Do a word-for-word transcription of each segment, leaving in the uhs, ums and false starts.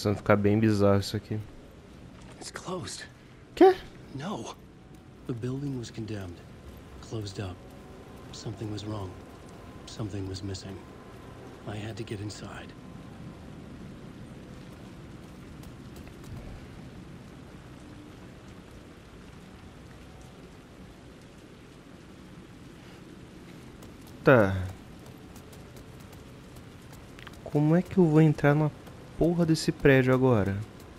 Começando a ficar bem bizarro isso aqui. It's closed. Quê? No. The building was condemned. Closed up. Something was wrong. Something was missing. I had to get inside. Tá. Como é que eu vou entrar na porra desse prédio agora?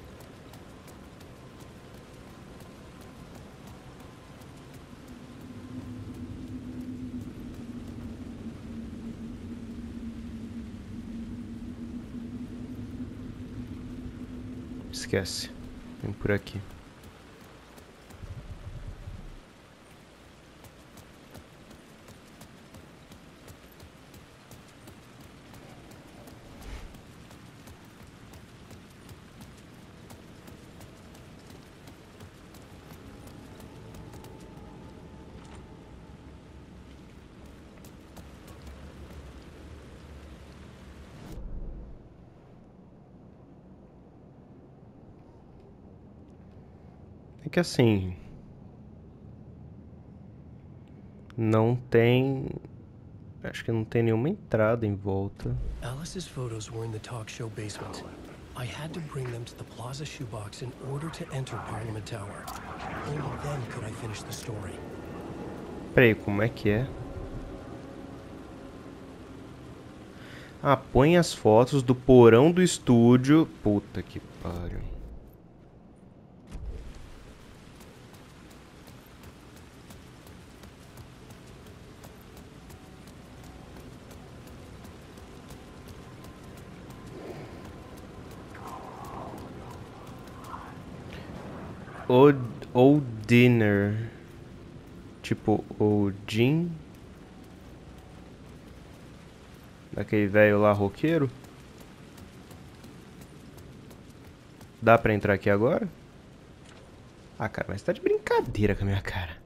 Esquece. Vem por aqui. É que assim, não tem, acho que não tem nenhuma entrada em volta. Alice's photos were in the talk show basement. I had to bring them to the Plaza shoebox in order to enter Parliament Tower. Only then could I finish the story. Peraí, como é que é? Ah, põe as fotos do porão do estúdio. Puta que pariu. Ou, ou dinner. Tipo, o Jim. Daquele velho lá roqueiro. Dá pra entrar aqui agora? Ah, cara, mas tá de brincadeira com a minha cara.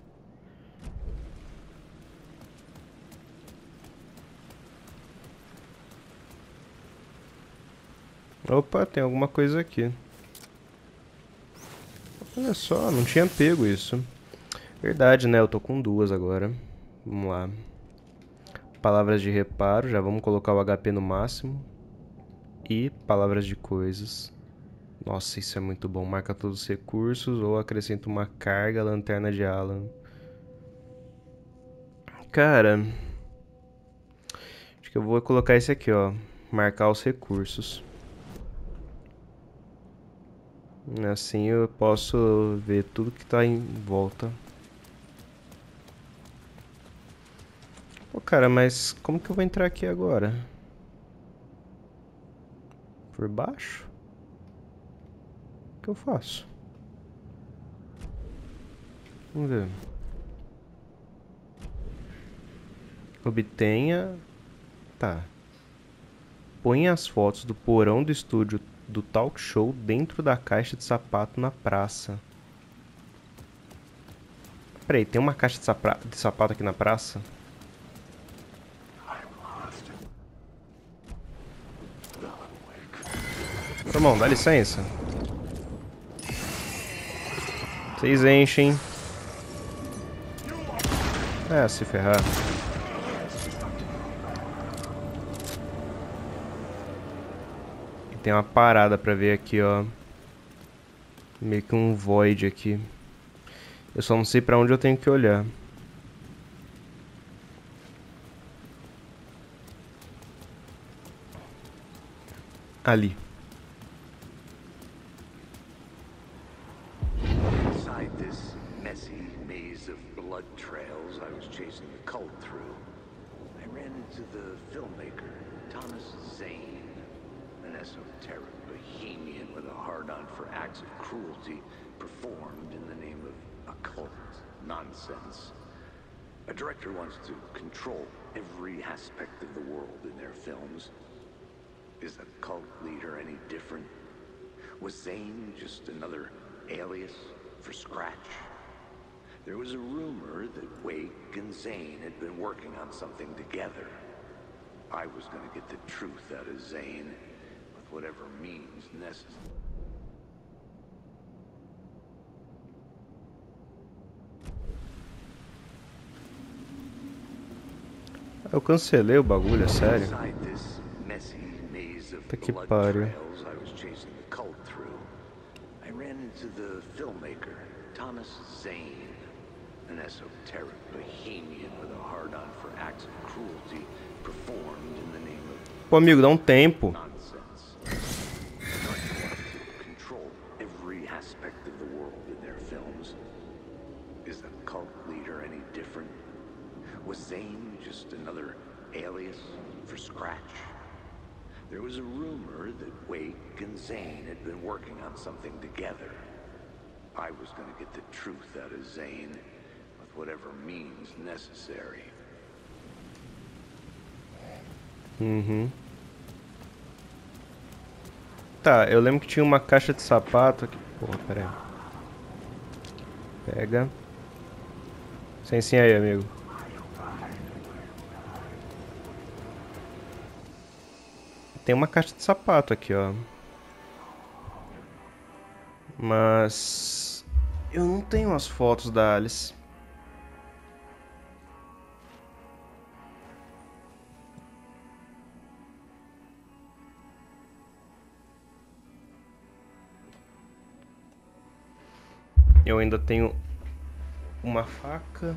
Opa, tem alguma coisa aqui. Olha só, não tinha pego isso. Verdade, né? Eu tô com duas agora. Vamos lá. Palavras de reparo, já vamos colocar o H P no máximo. E palavras de coisas. Nossa, isso é muito bom. Marca todos os recursos ou acrescenta uma carga, lanterna de Alan. Cara, acho que eu vou colocar esse aqui, ó. Marcar os recursos. Assim eu posso ver tudo que tá em volta. Pô, cara, mas como que eu vou entrar aqui agora? Por baixo? O que eu faço? Vamos ver. Obtenha... Tá. Põe as fotos do porão do estúdio do talk show dentro da caixa de sapato na praça. Peraí, tem uma caixa de, sapa de sapato aqui na praça? Irmão, dá licença. Vocês enchem. É, se ferrar. E tem uma parada pra ver aqui, ó. Meio que um void aqui. Eu só não sei pra onde eu tenho que olhar. Ali. Inside this messy maze of blood trails I was chasing the cult through, I ran into the filmmaker, Thomas Zane, an esoteric bohemian with a hard-on for acts of cruelty performed in the name of occult nonsense. A director wants to control every aspect of the world in their films. Is the cult leader any different? Was Zane just another alias for Scratch? There was a rumor that Wake and Zane had been working on something together. I was gonna get the truth out of Zane, but with whatever means necessary. Eu cancelei o bagulho, é sério. Inside this messy maze of Puta que blood pariu. trails I was chasing the cult through, I ran into the filmmaker, Thomas Zane, an esoteric bohemian with a hard-on for acts of cruelty performed in the name of Pô, amigo, dá um tempo. nonsense. Control every aspect of the world in their films. Is the cult leader any different? Was Zane just another alias for Scratch? There was a rumor that Wake and Zane had been working on something together. I was going to get the truth out of Zane with whatever means necessary. Uhum. Tá, eu lembro que tinha uma caixa de sapato aqui. Porra, pera aí. Pega. Sensinha aí, amigo. Tem uma caixa de sapato aqui, ó. Mas... eu não tenho as fotos da Alice. Eu ainda tenho uma faca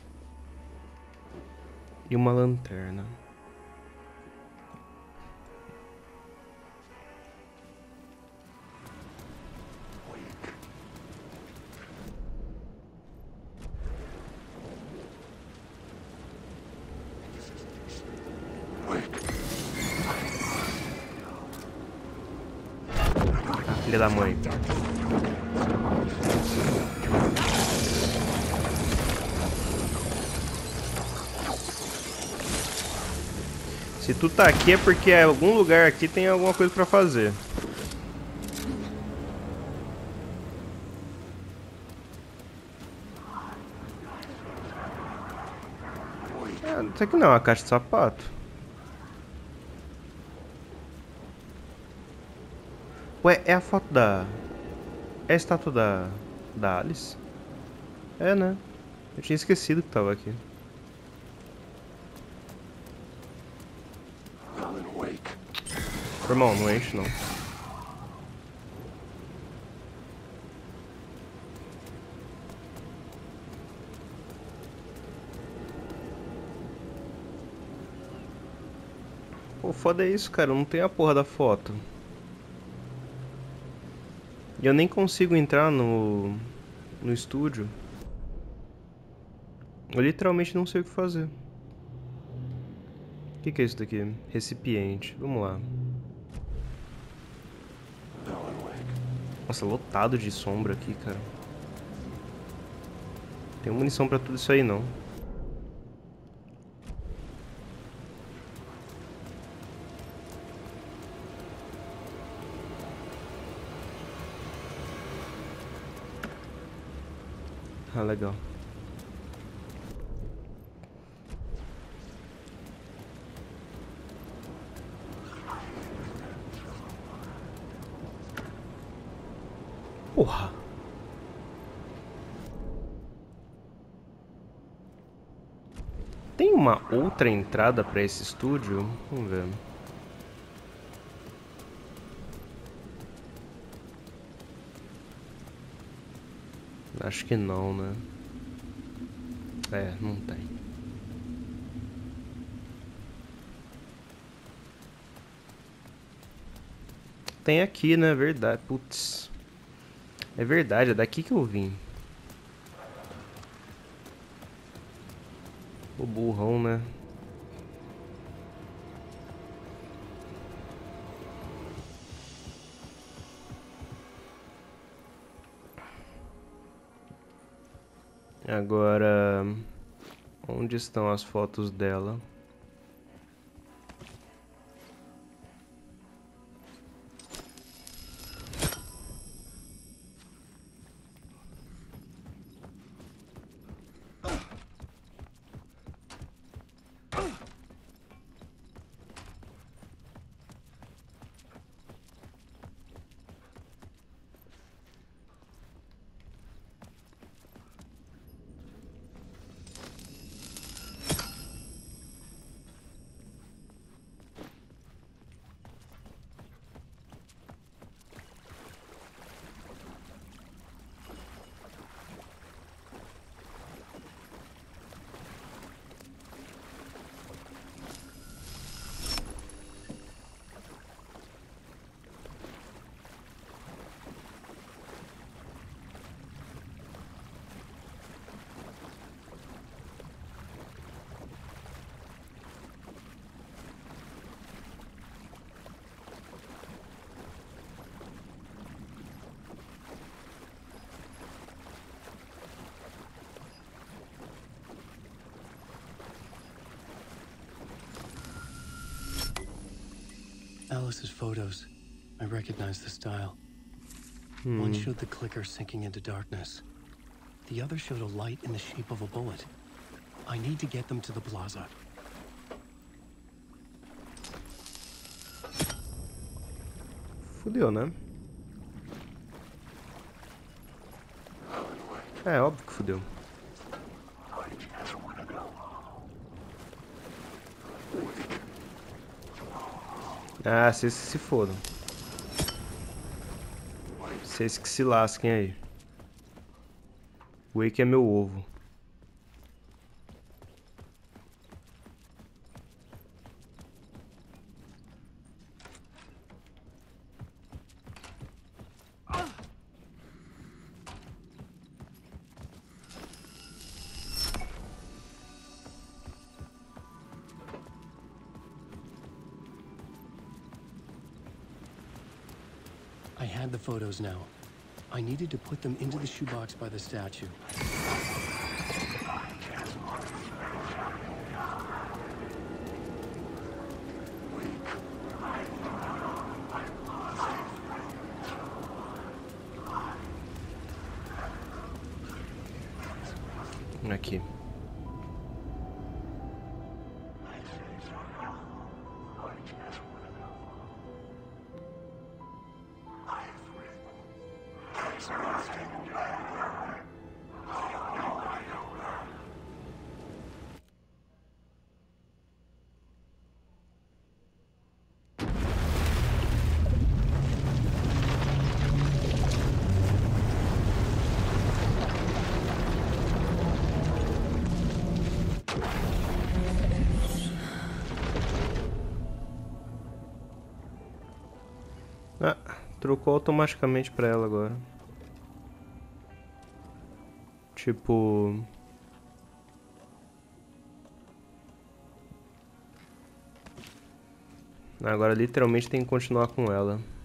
e uma lanterna. Ah, filha da mãe. Se tu tá aqui é porque em algum lugar aqui tem alguma coisa pra fazer. Ah, isso aqui não é uma caixa de sapato. Ué, é a foto da... é a estátua da... da Alice? É, né? Eu tinha esquecido que tava aqui. Irmão, não enche não. Pô, foda é isso, cara. Eu não tenho a porra da foto. E eu nem consigo entrar no... no estúdio. Eu literalmente não sei o que fazer. O que, que é isso daqui? Recipiente. Vamos lá. Nossa, lotado de sombra aqui, cara. Tem munição pra tudo isso aí, não. Ah, legal. Porra. Tem uma outra entrada pra esse estúdio? Vamos ver. Acho que não, né? É, não tem. Tem aqui, né? Verdade. Putz. É verdade, é daqui que eu vim. O burrão, né? Agora, onde estão as fotos dela? Alice's photos. I recognize the style. Hmm. One showed the clicker sinking into darkness. The other showed a light in the shape of a bullet. I need to get them to the plaza. Fudeu, né? É, óbvio que fudeu. Ah, vocês que se fodam. Vocês que se lasquem aí. Wake é meu ovo. I had the photos now. I needed to put them into the shoebox by the statue. Aqui. Ah, trocou automaticamente pra ela agora. Tipo... Agora literalmente tem que continuar com ela.